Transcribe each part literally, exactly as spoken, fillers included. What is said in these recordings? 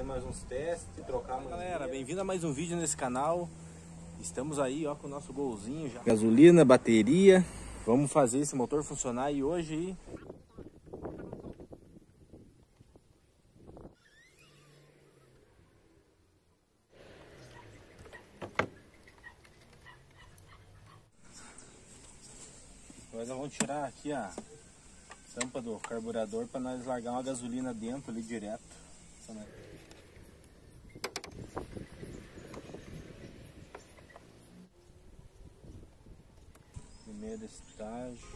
mais uns testes, trocar a mangueira. Galera, bem-vindo a mais um vídeo nesse canal. Estamos aí ó, com o nosso golzinho já. Gasolina, bateria. Vamos fazer esse motor funcionar e hoje... Nós vamos tirar aqui a tampa do carburador para nós largar uma gasolina dentro ali direto. Primeiro estágio.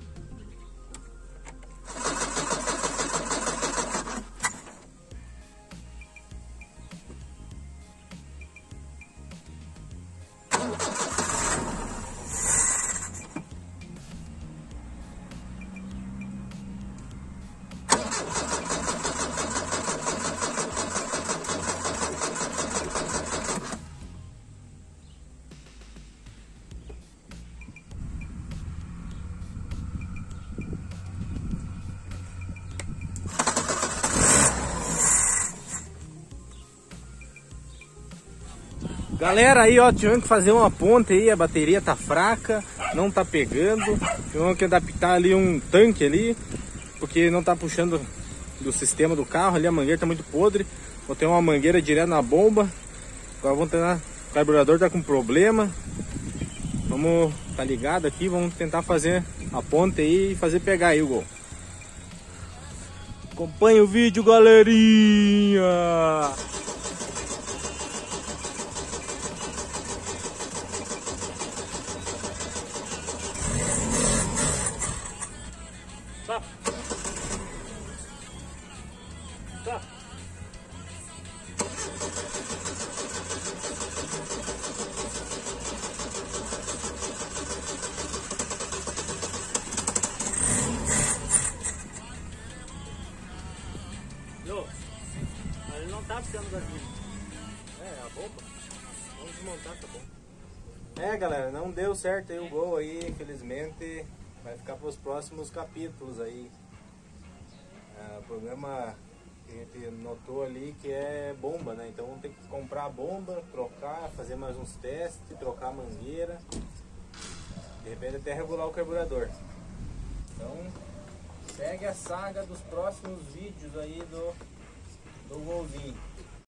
Galera, aí ó, tivemos que fazer uma ponte aí, a bateria tá fraca, não tá pegando. Tivemos que adaptar ali um tanque ali, porque não tá puxando do sistema do carro ali, a mangueira tá muito podre. Vou ter uma mangueira direto na bomba. Agora vamos tentar, o carburador tá com problema. Vamos, tá ligado aqui, vamos tentar fazer a ponte aí e fazer pegar aí o Gol. Acompanhe o vídeo, galerinha! Tá. Tá. Não, ele não tá precisando gasolina. É, a bomba. Vamos desmontar, tá bom. É, galera, não deu certo aí o Gol aí, infelizmente. Vai ficar para os próximos capítulos aí. É, o problema que a gente notou ali que é bomba, né? Então vamos ter que comprar a bomba, trocar, fazer mais uns testes, trocar a mangueira. De repente até regular o carburador. Então segue a saga dos próximos vídeos aí do, do Golzinho.